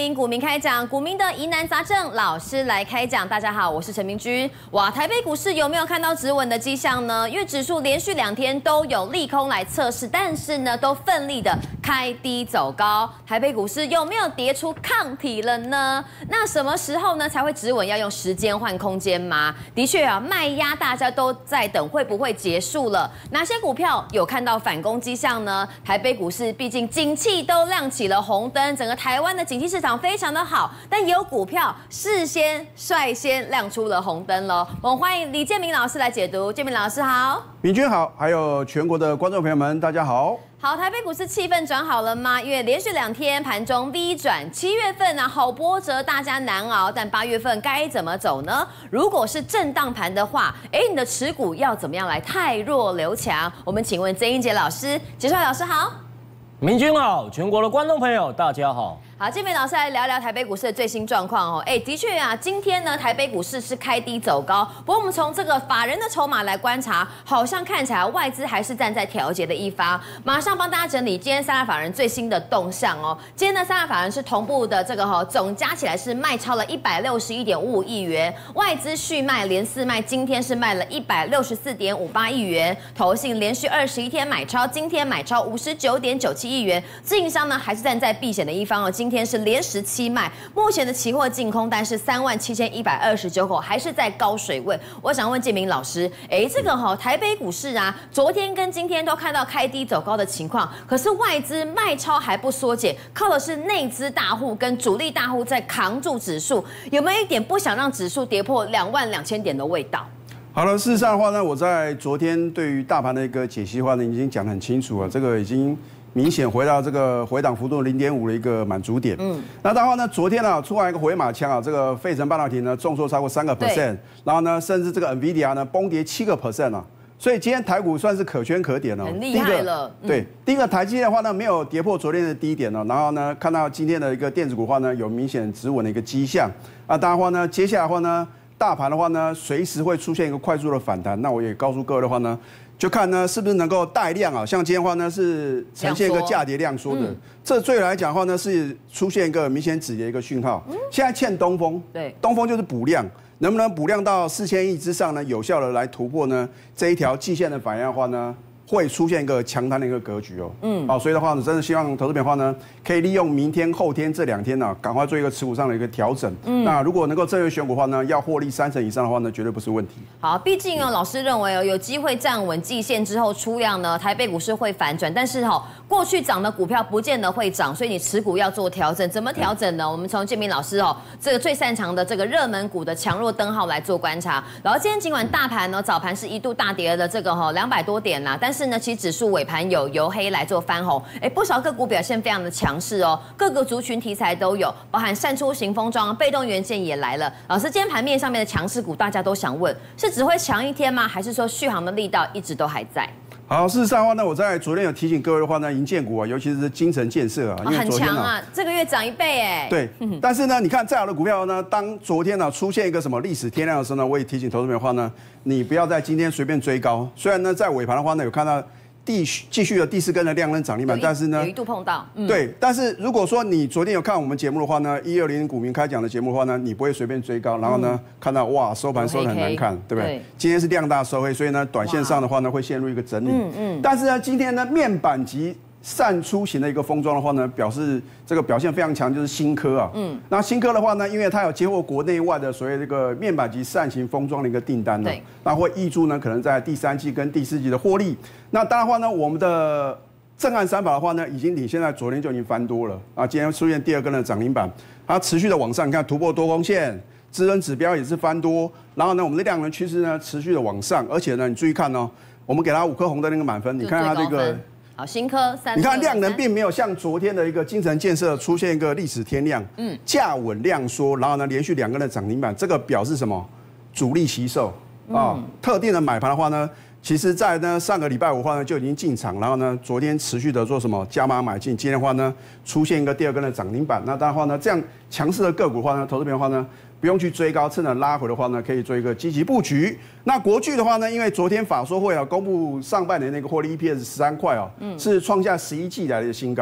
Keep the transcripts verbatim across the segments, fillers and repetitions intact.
林股民开讲，股民的疑难杂症老师来开讲。大家好，我是陈明君。哇，台北股市有没有看到止稳的迹象呢？因为指数连续两天都有利空来测试，但是呢，都奋力的开低走高。台北股市有没有跌出抗体了呢？那什么时候呢才会止稳？要用时间换空间吗？的确啊，卖压大家都在等，会不会结束了？哪些股票有看到反攻迹象呢？台北股市毕竟景气都亮起了红灯，整个台湾的景气市场非常的好，但也有股票事先率先亮出了红灯喽。我们欢迎李建明老师来解读。建明老师好， 明君好，还有全国的观众朋友们，大家好。 好，台北股市气氛转好了吗？因为连续两天盘中 V 转，七月份啊好波折，大家难熬。但八月份该怎么走呢？如果是震荡盘的话，哎，你的持股要怎么样来汰弱留强？我们请问曾英杰老师，杰帅老师好。 明君好，全国的观众朋友大家好。 好，建明老师来聊聊台北股市的最新状况哦。哎，的确啊，今天呢，台北股市是开低走高。不过我们从这个法人的筹码来观察，好像看起来外资还是站在调节的一方。马上帮大家整理今天三大法人最新的动向哦。今天的三大法人是同步的，这个哈、哦、总加起来是卖超了一百六十一点五五亿元，外资续卖连四卖，今天是卖了一百六十四点五八亿元，投信连续二十一天买超，今天买超五十九点九七亿元，自营商呢还是站在避险的一方哦。今天是连十七卖，目前的期货净空单是三万七千一百二十九口，还是在高水位。我想问建明老师，哎，这个哈、哦、台北股市啊，昨天跟今天都看到开低走高的情况，可是外资卖超还不缩减，靠的是内资大户跟主力大户在扛住指数，有没有一点不想让指数跌破两万两千点的味道？ 好了，事实上的话呢，我在昨天对于大盘的一个解析的话呢，已经讲得很清楚了，这个已经明显回到这个回档幅度零点五的一个满足点。嗯，那的话呢，昨天啊出来一个回马枪啊，这个费城半导体呢重挫超过三个 percent， 然后呢，甚至这个 Nvidia 呢崩跌七个 percent 啊，所以今天台股算是可圈可点哦， 很厉害了。 嗯、对，第一个台积电的话呢，没有跌破昨天的低点哦，然后呢，看到今天的一个电子股的话呢，有明显止稳的一个迹象。啊，当然的话呢，接下来的话呢，大盘的话呢，随时会出现一个快速的反弹。那我也告诉各位的话呢，就看呢是不是能够带量啊，像今天的话呢是呈现一个价跌量缩的，嗯、这对来讲的话呢是出现一个明显止跌一个讯号。嗯、现在欠东风，对，东风就是补量，能不能补量到四千亿之上呢？有效的来突破呢这一条季线的反应的话呢？会出现一个强弹的一个格局哦，嗯，好，所以的话呢，真的希望投资者的话呢，可以利用明天、后天这两天呢、啊，赶快做一个持股上的一个调整。嗯，那如果能够正确选股的话呢，要获利三成以上的话呢，绝对不是问题。 好，毕竟哦，老师认为哦，有机会站稳季线之后出量呢，台北股市会反转，但是哈、哦，过去涨的股票不见得会涨，所以你持股要做调整。怎么调整呢？我们从建明老师哦，这个最擅长的这个热门股的强弱灯号来做观察。然后今天尽管大盘呢早盘是一度大跌了这个哈两百多点啦，但是是呢，其实指数尾盘有由黑来做翻红，哎，不少个股表现非常的强势哦，各个族群题材都有，包含散出型封装、被动元件也来了。老师，今天盘面上面的强势股，大家都想问，是只会强一天吗？还是说续航的力道一直都还在？ 好，事实上的话呢，我在昨天有提醒各位的话呢，营建股啊，尤其是精神建设啊，因为很强啊，这个月涨一倍哎。 对，但是呢，你看再好的股票呢，当昨天呢出现一个什么历史天量的时候呢，我也提醒投资者的话呢，你不要在今天随便追高。虽然呢，在尾盘的话呢，有看到继续继续的第四根的量能涨停板，但是呢， 有一度碰到。 嗯、对，但是如果说你昨天有看我们节目的话呢，一二零股民开讲的节目的话呢，你不会随便追高，然后呢，嗯、看到哇收盘收得很难看，对不对？对，今天是量大收黑，所以呢，短线上的话呢，会陷入一个整理。嗯嗯。但是呢，今天呢，面板级散出型的一个封装的话呢，表示这个表现非常强，就是新科啊。嗯。那新科的话呢，因为它有接获国内外的所谓这个面板级扇形封装的一个订单呢，那会挹注呢可能在第三季跟第四季的获利。那当然的话呢，我们的正案三法的话呢，已经领先在昨天就已经翻多了啊，今天出现第二根的涨停板，它持续的往上，你看突破多空线，支撑指标也是翻多，然后呢，我们的量能趋势呢持续的往上，而且呢，你注意看哦，我们给它五颗红的那个满分，你看它这个。 好，新科三， 你看量能并没有像昨天的一个精神建设出现一个历史天量，嗯，价稳量缩，然后呢连续两根的涨停板，这个表示什么？主力吸售啊，嗯、特定的买盘的话呢，其实在呢上个礼拜五的话呢就已经进场，然后呢昨天持续的做什么加码买进，今天的话呢出现一个第二根的涨停板，那当然的话呢这样强势的个股的话呢，投资者的话呢。不用去追高，趁着拉回的话呢，可以做一个积极布局。那国巨的话呢，因为昨天法说会啊公布上半年那个获利 E P S 十三块哦，嗯，是创下十一季来的新高。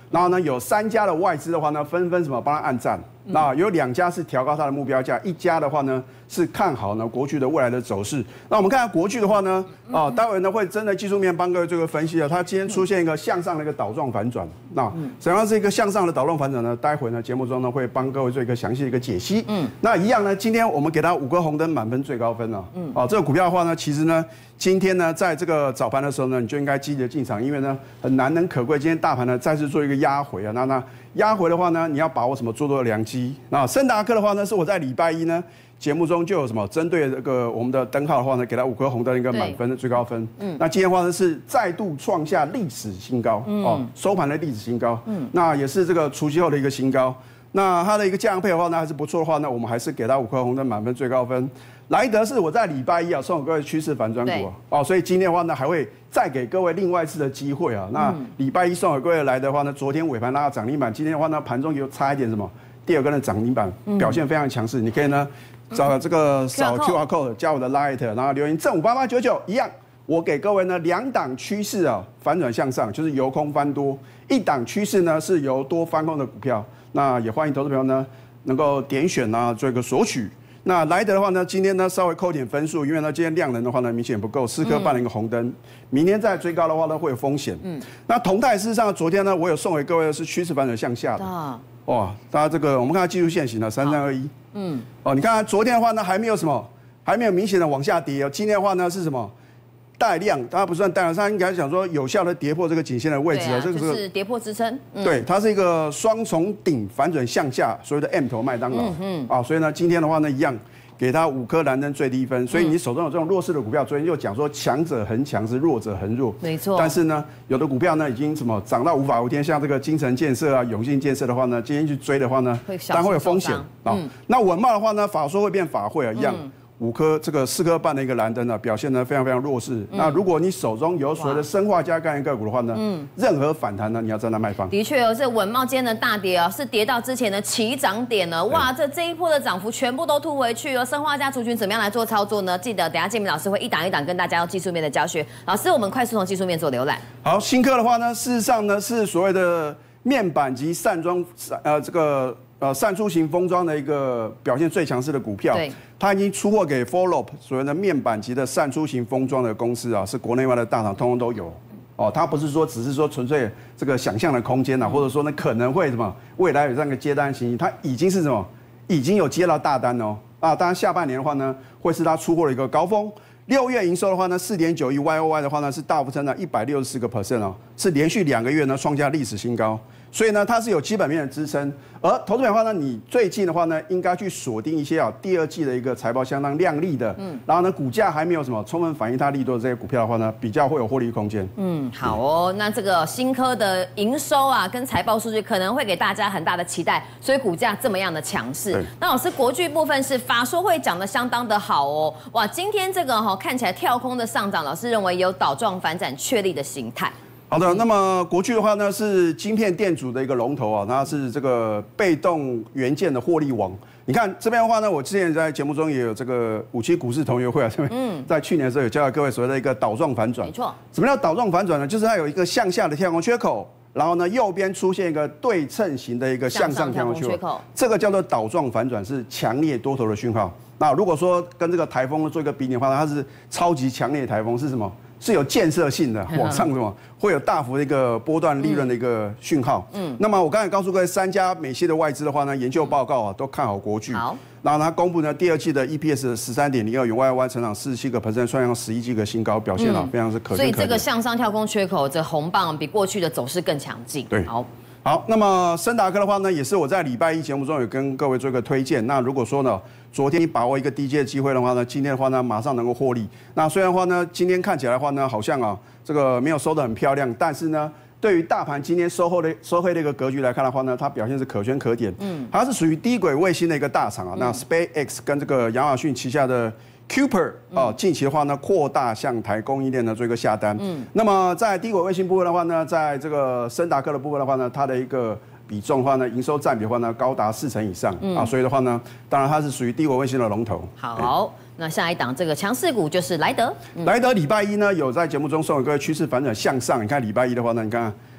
然后呢，有三家的外资的话呢，纷纷什么帮他按赞。那有两家是调高它的目标价，一家的话呢是看好呢国巨的未来的走势。那我们看下国巨的话呢，啊，待会呢会针对技术面帮各位做个分析啊。它今天出现一个向上的一个倒状反转，那怎样是一个向上的倒状反转呢？待会呢节目中呢会帮各位做一个详细的一个解析。嗯，那一样呢，今天我们给它五个红灯满分最高分了。嗯，啊，这个股票的话呢，其实呢，今天呢在这个早盘的时候呢，你就应该积极的进场，因为呢很难能可贵，今天大盘呢再次做一个压回啊，那那。压回的话呢，你要把握什么做多的良机？那森达克的话呢，是我在礼拜一呢节目中就有什么针对这个我们的灯号的话呢，给它五颗红灯一个满分的最高分。嗯，那今天的话呢是再度创下历史新高，嗯、哦，收盘的历史新高。嗯，那也是这个除夕后的一个新高。那它的一个价量配的话呢还是不错的话呢，我们还是给它五颗红灯满分最高分。莱德是我在礼拜一啊送给各位趋势反转股啊，哦，所以今天的话呢还会再给各位另外一次的机会啊。那礼拜一送给各位来的话呢，昨天尾盘拉到涨停板，今天的话呢盘中有差一点什么第二根的涨停板，表现非常强势。你可以呢找这个扫 Q R code 加我的 Light， 然后留言正五八八九九一样，我给各位呢两档趋势啊反转向上，就是由空翻多；一档趋势呢是由多翻空的股票。那也欢迎投资朋友呢能够点选啊做一个索取。那莱德的话呢，今天呢稍微扣点分数，因为呢今天量能的话呢明显不够，四颗半的一个红灯，嗯、明天再追高的话呢会有风险。嗯，那同泰事实上昨天呢我有送给各位的是趋势反转向下的。啊，哇，大家这个我们看它技术线型了，三三二一。嗯，哦，你看昨天的话呢还没有什么，还没有明显的往下跌哦，今天的话呢是什么？带量，它不算带量，它应该讲说有效的跌破这个颈线的位置啊，这个是跌破支撑。 嗯、对，它是一个双重顶反转向下，所谓的 M 头麦当劳。嗯嗯。啊，所以呢，今天的话呢，一样给它五颗蓝灯最低分。所以你手中有这种弱势的股票，昨天就讲说强者恒强，是弱者恒弱。 没错。 但是呢，有的股票呢已经什么涨到无法无天，像这个精城建设啊、永信建设的话呢，今天去追的话呢，当然会有风险啊。嗯、那稳茂的话呢，法说会变法会啊，一样。嗯五颗这个四颗半的一个蓝灯呢，表现呢非常非常弱势。嗯、那如果你手中有所谓的生化加概念个股的话呢，嗯，任何反弹呢，你要站在卖方。 的确哦，这稳茂今天的大跌啊，是跌到之前的起涨点了。哇，这这一波的涨幅全部都吐回去哦。生化加族群怎么样来做操作呢？记得等一下建明老师会一档一档跟大家用技术面的教学。老师，我们快速从技术面做浏览。 好，新科的话呢，事实上呢是所谓的面板及散装呃这个。呃，散出型封装的一个表现最强势的股票，它已经出货给 Folop 所谓的面板级的散出型封装的公司啊，是国内外的大厂通通都有。哦，它不是说只是说纯粹这个想象的空间啊，或者说呢可能会什么未来有这样一个接单情形，它已经是什么已经有接到大单哦。啊，当然下半年的话呢，会是它出货的一个高峰。六月营收的话呢，四点九亿 Y O Y 的话呢是大幅增长一百六十四个 percent 哦，是连续两个月呢创下历史新高。所以呢，它是有基本面的支撑。而投资者的话呢，你最近的话呢，应该去锁定一些啊第二季的一个财报相当亮丽的，嗯，然后呢，股价还没有什么充分反映它利多的这些股票的话呢，比较会有获利空间。 嗯，好哦。那这个新科的营收啊，跟财报数据可能会给大家很大的期待，所以股价这么样的强势。那老师，国巨部分是法说会讲的相当的好哦。哇，今天这个哈、哦、看起来跳空的上涨，老师认为有倒状反转确立的形态。 好的，那么国巨的话呢是晶片电阻的一个龙头啊，它是这个被动元件的获利王。你看这边的话呢，我之前在节目中也有这个五期股市同学会啊，这边嗯，在去年的时候有教导各位所谓的一个倒状反转。 没错。 什么叫倒状反转呢？就是它有一个向下的跳空缺口，然后呢右边出现一个对称型的一个向上跳空缺口，这个叫做倒状反转，是强烈多头的讯号。那如果说跟这个台风做一个比拟的话，它是超级强烈的台风，是什么？是有建设性的，往上什么会有大幅的一个波段利润的一个讯号。嗯，那么我刚才告诉各位，三家美系的外资的话呢，研究报告啊都看好国巨。好，然后它公布呢第二季的 E P S 十三点零二，有 Y O Y 成长四十七个 percent， 创下十一季的新高，表现啊、嗯、非常是可圈可点。所以这个向上跳空缺口，这红棒比过去的走势更强劲。 对，好。好，那么森达科的话呢，也是我在礼拜一节目中有跟各位做一个推荐。那如果说呢，昨天你把握一个低阶的机会的话呢，今天的话呢，马上能够获利。那虽然的话呢，今天看起来的话呢，好像啊，这个没有收得很漂亮，但是呢，对于大盘今天收后的收黑的一个格局来看的话呢，它表现是可圈可点。嗯，它是属于低轨卫星的一个大厂啊。那 SpaceX 跟这个亚马逊旗下的Kuiper 啊，近期的话呢，扩大向台供应链呢做一个下单。嗯，那么在低轨卫星部分的话呢，在这个森达科的部分的话呢，它的一个比重的话呢，营收占比的话呢，高达四成以上。嗯、啊，所以的话呢，当然它是属于低轨卫星的龙头。 好，那下一档这个强势股就是莱德。 嗯、莱德礼拜一呢，有在节目中送给各位趋势反转向上。你看礼拜一的话呢，你看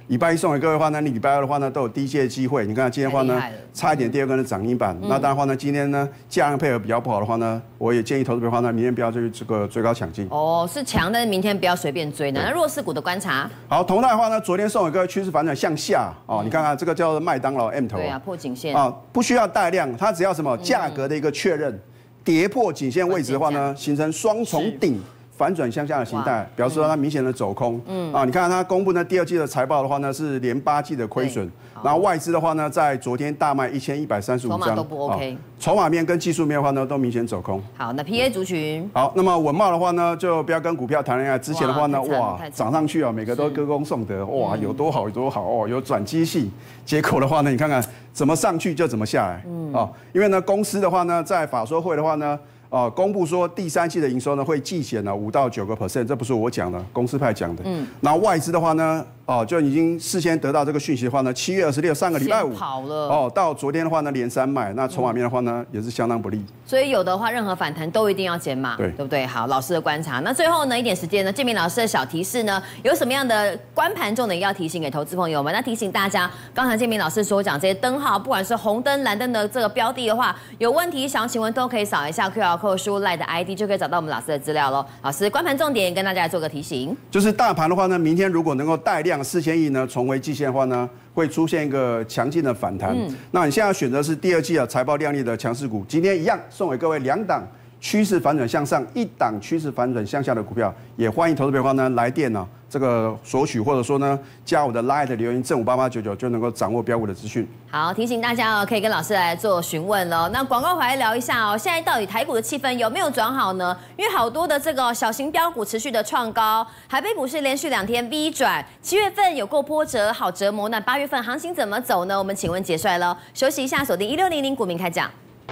礼拜一送给各位的话呢，你礼拜二的话呢都有低阶的机会。你看今天的话呢，差一点第二根的涨停板。嗯、那当然的话呢，今天呢价量配合比较不好的话呢，我也建议投资者的话呢，明天不要去这个追高抢进。 哦，是强，但是明天不要随便追呢。那弱势股的观察。好， 同样的话呢，昨天送给各位趋势反转向下哦，嗯、你看看这个叫做麦当劳 M 头。 对啊，破颈线啊，不需要带量，它只要什么价格的一个确认，跌破颈线位置的话呢，形成双重顶。反转向下的形态，表示说它明显的走空。嗯啊，你看它公布呢第二季的财报的话呢，是连八季的亏损。然后外资的话呢，在昨天大卖一千一百三十五张， 筹码都不 OK。 筹码面跟技术面的话呢，都明显走空。 好，那 P A 族群。 好，那么文茂的话呢，就不要跟股票谈恋爱。之前的话呢，哇，涨上去啊，每个都歌功颂德，哇，有多好有多好哦，有转机性。结果的话呢，你看看怎么上去就怎么下来。嗯哦，因为呢，公司的话呢，在法说会的话呢。哦，公布说第三季的营收呢会季减了五到九个 percent， 这不是我讲的，公司派讲的。嗯，然后外资的话呢，哦就已经事先得到这个讯息的话呢，七月二十六上个礼拜五跑了。 哦，到昨天的话呢连三卖，那筹码面的话呢、嗯、也是相当不利。 所以有的话，任何反弹都一定要减码，对对不对？好，老师的观察。那最后呢一点时间呢，建明老师的小提示呢，有什么样的观盘重点要提醒给投资朋友们？那提醒大家，刚才建明老师所讲这些灯号，不管是红灯、蓝灯的这个标的的话，有问题想请问都可以扫一下 Q R code 输入 LINE 的 I D。就可以找到我们老师的资料喽。老师，观盘重点跟大家做个提醒， 就是大盘的话呢，明天如果能够带量四千亿呢，重回季线的话呢，会出现一个强劲的反弹。嗯、那你现在选择是第二季啊财报亮丽的强势股，今天一样送给各位两档趋势反转向上，一档趋势反转向下的股票，也欢迎投资者的话呢来电呢、啊、这个索取，或者说呢加我的 LINE 的留言正五八八九九就能够掌握标股的资讯。 好，提醒大家哦，可以跟老师来做询问喽。那广告回来聊一下哦，现在到底台股的气氛有没有转好呢？因为好多的这个小型标股持续的创高，台北股市连续两天 V 转，七月份有够波折，好折磨。那八月份行情怎么走呢？我们请问杰帅喽。休息一下，锁定一六零零股民开讲。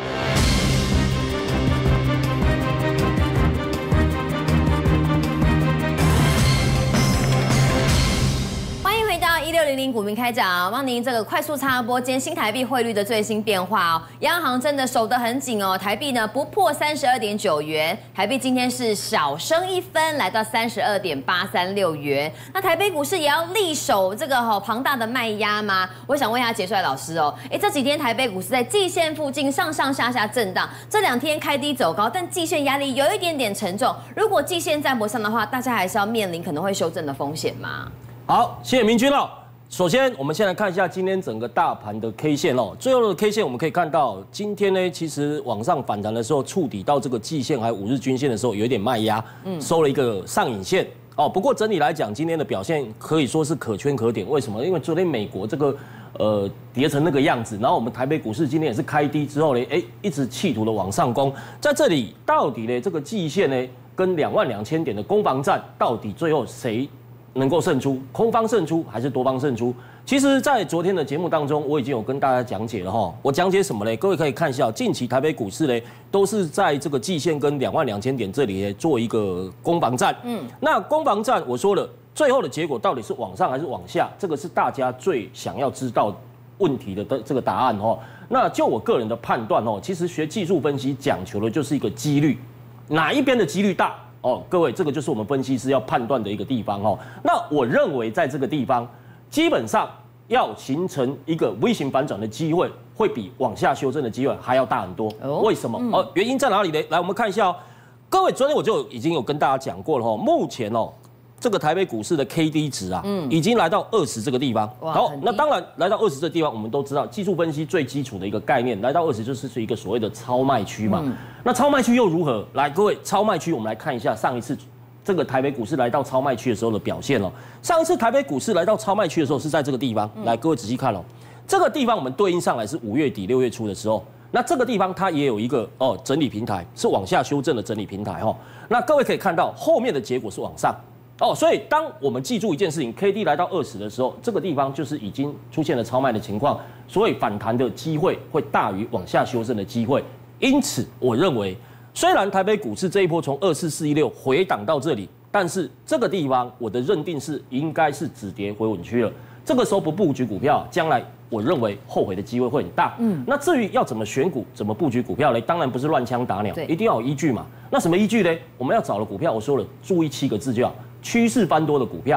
一六零零股民开讲，帮您这个快速插播今天新台币汇率的最新变化哦。央行真的守得很紧哦，台币呢不破三十二点九元，台币今天是小升一分，来到三十二点八三六元。那台北股市也要力守这个哦庞大的卖压吗？我想问一下杰帅老师哦，哎这几天台北股市在季线附近上上下下震荡，这两天开低走高，但季线压力有一点点沉重。如果季线站不上的话，大家还是要面临可能会修正的风险吗？ 好，谢谢明君哦。首先，我们先来看一下今天整个大盘的 K 线哦。最后的 K 线我们可以看到，今天呢，其实往上反弹的时候，触底到这个季线还有五日均线的时候，有一点卖压，嗯，收了一个上影线哦。不过整体来讲，今天的表现可以说是可圈可点。为什么？因为昨天美国这个呃跌成那个样子，然后我们台北股市今天也是开低之后呢，哎，一直企图的往上攻。在这里，到底呢这个季线呢跟两万两千点的攻防战，到底最后谁能够胜出，空方胜出还是多方胜出？其实，在昨天的节目当中，我已经有跟大家讲解了哈。我讲解什么嘞？各位可以看一下，近期台北股市嘞，都是在这个季线跟两万两千点这里做一个攻防战。嗯，那攻防战我说了，最后的结果到底是往上还是往下？这个是大家最想要知道问题的这个答案哦。那就我个人的判断哦，其实学技术分析讲求的就是一个几率，哪一边的几率大？哦，各位，这个就是我们分析师要判断的一个地方哦。那我认为在这个地方，基本上要形成一个 V 型反转的机会，会比往下修正的机会还要大很多。哦、为什么？哦、嗯，原因在哪里呢？来，我们看一下哦。各位，昨天我就已经有跟大家讲过了哦。目前哦，这个台北股市的 K D 值啊，嗯，已经来到二十这个地方。好，那当然来到二十这个地方，我们都知道技术分析最基础的一个概念，来到二十就是是一个所谓的超卖区嘛。嗯、那超卖区又如何？来，各位，超卖区我们来看一下上一次这个台北股市来到超卖区的时候的表现哦。上一次台北股市来到超卖区的时候是在这个地方，嗯、来，各位仔细看哦，这个地方我们对应上来是五月底六月初的时候。那这个地方它也有一个哦整理平台，是往下修正的整理平台哦。那各位可以看到后面的结果是往上。哦，所以当我们记住一件事情 ，K D 来到二十的时候，这个地方就是已经出现了超卖的情况，所以反弹的机会会大于往下修正的机会。因此，我认为，虽然台北股市这一波从二四四一六回档到这里，但是这个地方我的认定是应该是止跌回稳区了。这个时候不布局股票，将来我认为后悔的机会会很大。嗯，那至于要怎么选股、怎么布局股票呢？当然不是乱枪打鸟，一定要有依据嘛。那什么依据呢？我们要找的股票，我说了，注意七个字就好。趋势翻多的股票，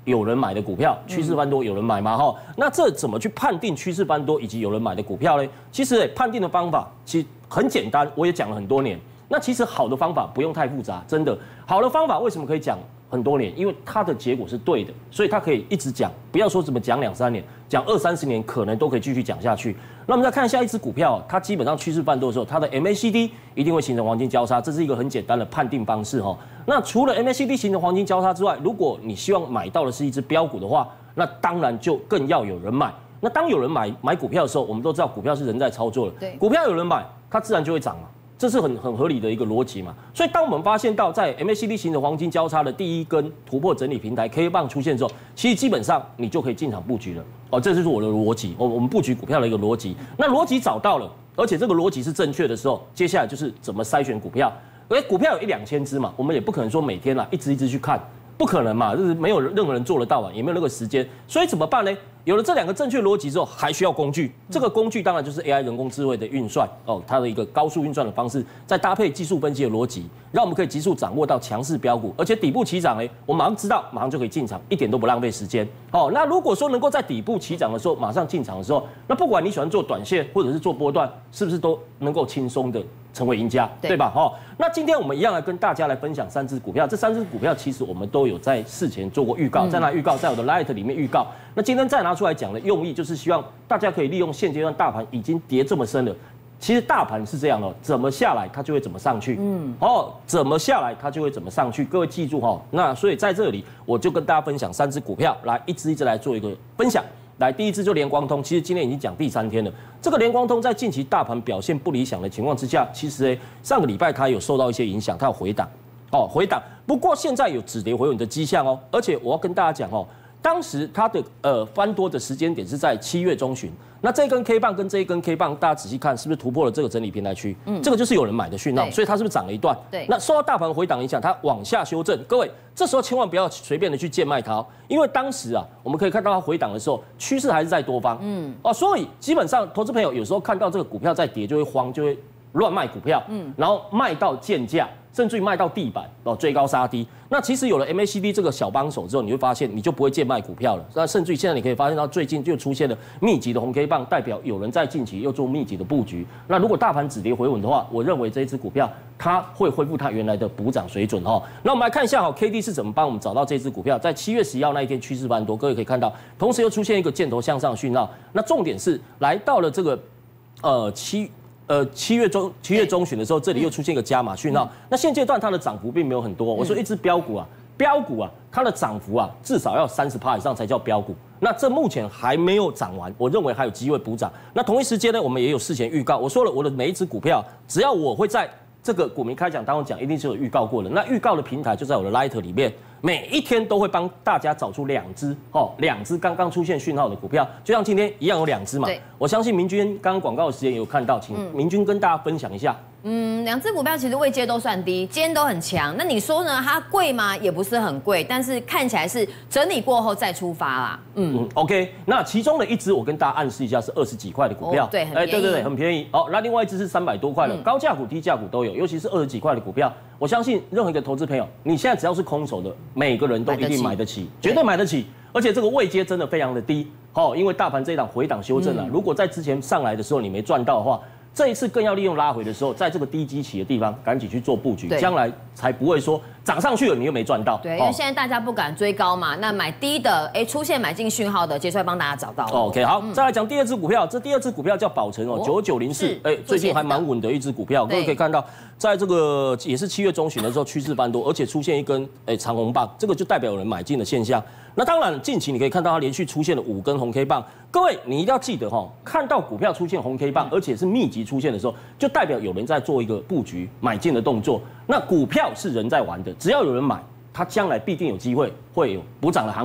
有人买的股票，趋势翻多有人买嘛哈？那这怎么去判定趋势翻多以及有人买的股票呢？其实、欸、判定的方法其实很简单，我也讲了很多年。那其实好的方法不用太复杂，真的好的方法为什么可以讲很多年？因为它的结果是对的，所以它可以一直讲，不要说怎么讲两三年，讲二三十年可能都可以继续讲下去。那我们再看一下一只股票，它基本上趋势翻多的时候，它的 M A C D 一定会形成黄金交叉，这是一个很简单的判定方式哈。那除了 M A C D 形成黄金交叉之外，如果你希望买到的是一只标股的话，那当然就更要有人买。那当有人买买股票的时候，我们都知道股票是人在操作的，对，股票有人买，它自然就会涨嘛。这是很很合理的一个逻辑嘛，所以当我们发现到在 M A C D 形成黄金交叉的第一根突破整理平台 K 棒出现之后，其实基本上你就可以进场布局了。哦，这就是我的逻辑，我我们布局股票的一个逻辑。那逻辑找到了，而且这个逻辑是正确的时候，接下来就是怎么筛选股票。而股票有一两千只嘛，我们也不可能说每天啦一只一只去看，不可能嘛，就是没有任何人做得到啊，也没有那个时间。所以怎么办呢？有了这两个正确逻辑之后，还需要工具。这个工具当然就是 A I 人工智慧的运算哦，它的一个高速运算的方式，再搭配技术分析的逻辑，让我们可以急速掌握到强势标股，而且底部起涨哎，我马上知道，马上就可以进场，一点都不浪费时间。哦，那如果说能够在底部起涨的时候马上进场的时候，那不管你喜欢做短线或者是做波段，是不是都能够轻松的成为赢家， 对, 对吧？哦，那今天我们一样来跟大家来分享三只股票，这三只股票其实我们都有在事前做过预告，在哪预告？在我的 Light 里面预告。那今天再拿出来讲的用意，就是希望大家可以利用现阶段大盘已经跌这么深了，其实大盘是这样的，怎么下来它就会怎么上去，嗯，哦，怎么下来它就会怎么上去，各位记住哈。那所以在这里我就跟大家分享三只股票，来一只一只来做一个分享。来，第一支就联光通，其实今天已经讲第三天了。这个联光通在近期大盘表现不理想的情况之下，其实诶上个礼拜它有受到一些影响，它有回档，哦回档。不过现在有止跌回稳的迹象哦，而且我要跟大家讲哦，当时它的呃翻多的时间点是在七月中旬。那这一根 K 棒跟这一根 K 棒，大家仔细看，是不是突破了这个整理平台区？嗯，这个就是有人买的讯号，所以它是不是涨了一段？对。那受到大盘回档影响，它往下修正。各位，这时候千万不要随便的去贱卖它，因为当时啊，我们可以看到它回档的时候，趋势还是在多方。嗯。哦，所以基本上投资朋友有时候看到这个股票在跌，就会慌，就会乱卖股票。嗯。然后卖到贱价，甚至于卖到地板，哦，追高杀低。那其实有了 M A C D 这个小帮手之后，你会发现你就不会贱卖股票了。那甚至于现在你可以发现到最近就出现了密集的红 K 棒，代表有人在近期又做密集的布局。那如果大盘止跌回稳的话，我认为这一支股票它会恢复它原来的补涨水准哈。那我们来看一下哈 ，K D 是怎么帮我们找到这支股票？在七月十一号那一天趋势翻多，各位可以看到，同时又出现一个箭头向上的讯号。那重点是来到了这个呃七。呃，七月中七月中旬的时候，这里又出现一个加码讯号。那现阶段它的涨幅并没有很多。我说一只标股啊，标股啊，它的涨幅啊，至少要三十趴以上才叫标股。那这目前还没有涨完，我认为还有机会补涨。那同一时间呢，我们也有事前预告。我说了，我的每一只股票，只要我会在这个股民开讲当中讲，一定是有预告过的。那预告的平台就在我的 Light 里面。每一天都会帮大家找出两只哦，两只刚刚出现讯号的股票，就像今天一样有两只嘛。我相信明君刚刚广告的时间有看到，请明君跟大家分享一下。 嗯，两只股票其实位阶都算低，今天都很强。那你说呢？它贵吗？也不是很贵，但是看起来是整理过后再出发啦。嗯, 嗯 ，OK。那其中的一只我跟大家暗示一下是二十几块的股票，哦、对，很便宜。哎，对对对，很便宜。哦，那另外一只是三百多块的，嗯、高价股、低价股都有，尤其是二十几块的股票，我相信任何一个投资朋友，你现在只要是空手的，每个人都一定买得起，绝对买得起。而且这个位阶真的非常的低，哦，因为大盘这一档回档修正了、啊，嗯、如果在之前上来的时候你没赚到的话。这一次更要利用拉回的时候，在这个低基期的地方赶紧去做布局，将来才不会说涨上去了你又没赚到。对，因为现在大家不敢追高嘛，那买低的，哎，出现买进讯号的，接出来帮大家找到。 OK， 好，再来讲第二支股票，这第二支股票叫宝成哦，九九零四，哎，最近还蛮稳的一支股票，各位可以看到，在这个也是七月中旬的时候趋势翻多，而且出现一根哎长红棒，这个就代表有人买进的现象。那当然，近期你可以看到它连续出现了五根红 K 棒。各位，你一定要记得哈，看到股票出现红 K 棒，而且是密集出现的时候，就代表有人在做一个布局买进的动作。那股票是人在玩的，只要有人买，它将来必定有机会会有补涨的行情。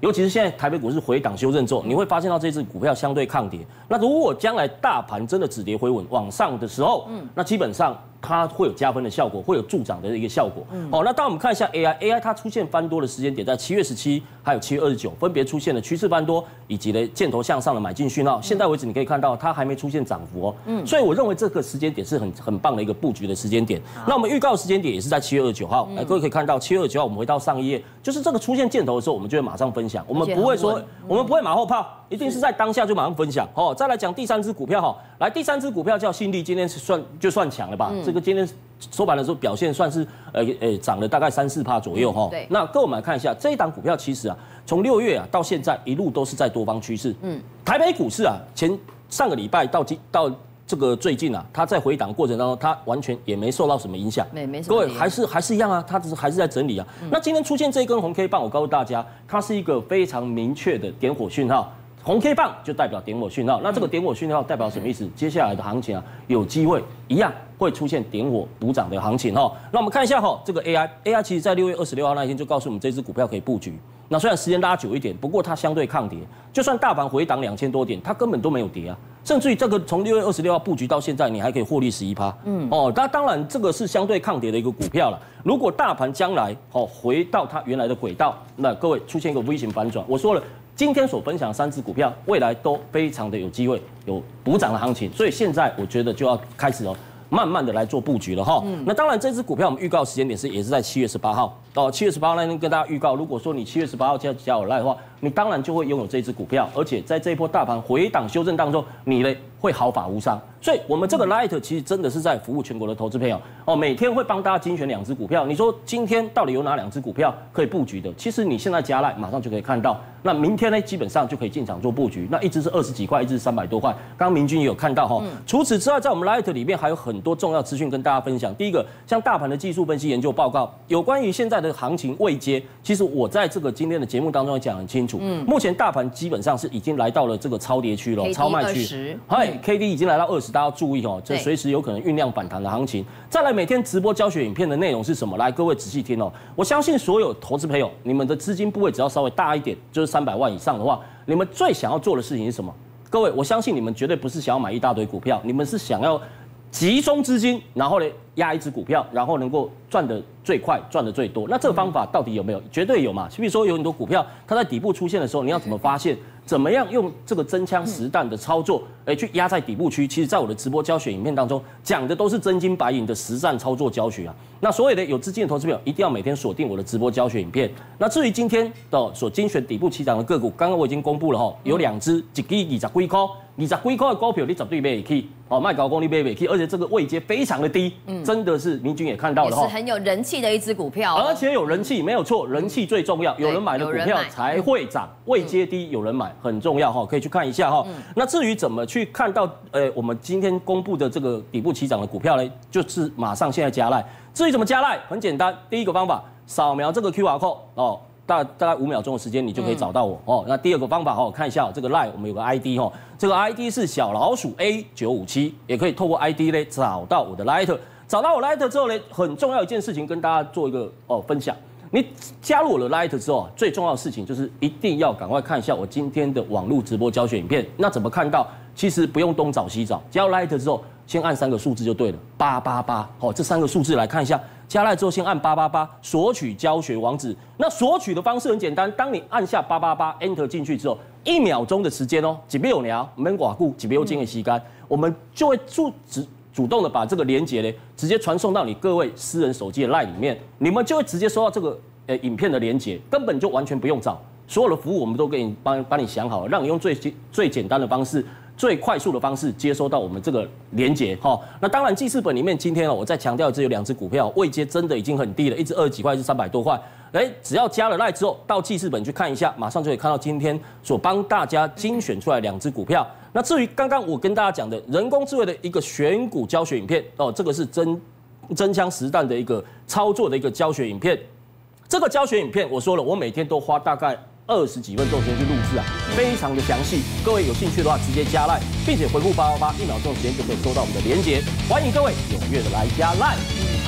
尤其是现在台北股市回档修正之后，你会发现到这支股票相对抗跌。那如果将来大盘真的止跌回稳往上的时候，嗯，那基本上它会有加分的效果，会有助涨的一个效果。嗯、哦，那当我们看一下 A I，A I 它出现翻多的时间点在七月十七还有七月二十九，分别出现了趋势翻多以及呢箭头向上的买进讯号。现在为止你可以看到它还没出现涨幅哦。嗯，所以我认为这个时间点是很很棒的一个布局的时间点。那我们预告的时间点也是在七月二十九号，来、嗯、各位可以看到七月二十九号我们回到上一页，就是这个出现箭头的时候，我们就会马上分享，我们不会说。我们不会马后炮，一定是在当下就马上分享哦。再来讲第三支股票哈，来第三支股票叫信利，今天是算就算强了吧？嗯、这个今天收盘的时候表现算是呃呃涨了大概三四趴左右哈。对。那各位我们来看一下这一档股票，其实啊从六月啊到现在一路都是在多方趋势。嗯。台北股市啊前上个礼拜到今到。这个最近啊，它在回档过程当中，它完全也没受到什么影响。没没各位还是还是一样啊，它只是还是在整理啊。嗯、那今天出现这一根红 K 棒，我告诉大家，它是一个非常明确的点火讯号。红 K 棒就代表点火讯号，那这个点火讯号代表什么意思？接下来的行情啊，有机会一样会出现点火补涨的行情哈。那我们看一下哈，这个 A I，A I 其实在六月二十六号那一天就告诉我们这支股票可以布局。那虽然时间拉久一点，不过它相对抗跌，就算大盘回档两千多点，它根本都没有跌啊。甚至于这个从六月二十六号布局到现在，你还可以获利十一趴。嗯，哦，那当然这个是相对抗跌的一个股票了。如果大盘将来哦回到它原来的轨道，那各位出现一个 V 型反转，我说了，今天所分享的三只股票，未来都非常的有机会有补涨的行情，所以现在我觉得就要开始哦。慢慢的来做布局了哈，嗯、那当然这支股票我们预告时间点是也是在七月十八号，到七月十八号那天跟大家预告，如果说你七月十八号加加我赖的话，你当然就会拥有这支股票，而且在这一波大盘回档修正当中，你呢会毫发无伤。所以我们这个 Light 其实真的是在服务全国的投资朋友哦，每天会帮大家精选两支股票。你说今天到底有哪两支股票可以布局的？其实你现在加赖马上就可以看到，那明天呢基本上就可以进场做布局。那一支是二十几块，一支是三百多块。刚刚明君也有看到哈。嗯、除此之外，在我们 Light 里面还有很多重要资讯跟大家分享。第一个，像大盘的技术分析研究报告，有关于现在的行情位阶，其实我在这个今天的节目当中也讲很清楚。嗯，目前大盘基本上是已经来到了这个超跌区了，超卖区。嗨 ，K D 已经来到二十，大家要注意哦，这随时有可能酝酿反弹的行情。再来，每天直播教学影片的内容是什么？来，各位仔细听哦。我相信所有投资朋友，你们的资金部位只要稍微大一点，就是三百万以上的话，你们最想要做的事情是什么？各位，我相信你们绝对不是想要买一大堆股票，你们是想要集中资金，然后呢压一只股票，然后能够赚得最快、赚得最多。那这个方法到底有没有？绝对有嘛。比如说有很多股票，它在底部出现的时候，你要怎么发现？怎么样用这个真枪实弹的操作，哎，去压在底部区？其实，在我的直播教学影片当中讲的都是真金白银的实战操作教学啊。那所有的有资金的投资朋友，一定要每天锁定我的直播教学影片。那至于今天的所精选底部起涨的个股，刚刚我已经公布了哈，有两只，一支二十几块，二十几块的股票你绝对买得起，哦，卖高功你买不起，而且这个位阶非常的低，嗯，真的是明君也看到了哈， 是很有人气的一只股票， 而且有人气，没有错，人气最重要，有人买的股票才会涨，位阶低有人买很重要哈，可以去看一下哈。那至于怎么去看到呃我们今天公布的这个底部起涨的股票呢，就是马上现在加赖。至于怎么加赖，很简单，第一个方法扫描这个 Q R code 哦。大大概五秒钟的时间，你就可以找到我、嗯、哦。那第二个方法哦，看一下、哦、这个 Line 我们有个 I D 哦，这个 I D 是小老鼠 A 九五七，也可以透过 I D 呢找到我的 Light。找到我 Light 之后呢，很重要一件事情跟大家做一个哦分享。你加入我的 Light 之后，最重要的事情就是一定要赶快看一下我今天的网络直播教学影片。那怎么看到？其实不用东找西找，加入 Light 之后，先按三个数字就对了，八八八。好，这三个数字来看一下。加赖之后，先按八八八索取教学网址。那索取的方式很简单，当你按下八八八 Enter 进去之后，一秒钟的时间哦，几秒秒，没寡固，几秒钟的时间，我们就会主主主动的把这个连结呢，直接传送到你各位私人手机的赖里面，你们就会直接收到这个呃影片的连结，根本就完全不用找，所有的服务我们都给你帮帮你想好了，让你用最最简单的方式。最快速的方式接收到我们这个连结哈，那当然记事本里面今天哦，我再强调只有两只股票位阶真的已经很低了，一只二十几块，一只三百多块，哎，只要加了赖之后，到记事本去看一下，马上就可以看到今天所帮大家精选出来两只股票。那至于刚刚我跟大家讲的人工智慧的一个选股教学影片哦，这个是真真枪实弹的一个操作的一个教学影片，这个教学影片我说了，我每天都花大概二十几分钟时间去录制啊，非常的详细。各位有兴趣的话，直接加赖，并且回复八八八，一秒钟时间就可以收到我们的连结。欢迎各位踊跃的来加赖。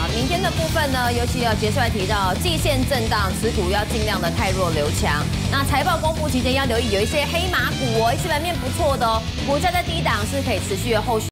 好，明天的部分呢，尤其要结出来提到季线震荡，持股要尽量的太弱留强。那财报公布期间要留意有一些黑马股哦，基本面不错的哦，股价在低档是可以持续的后续。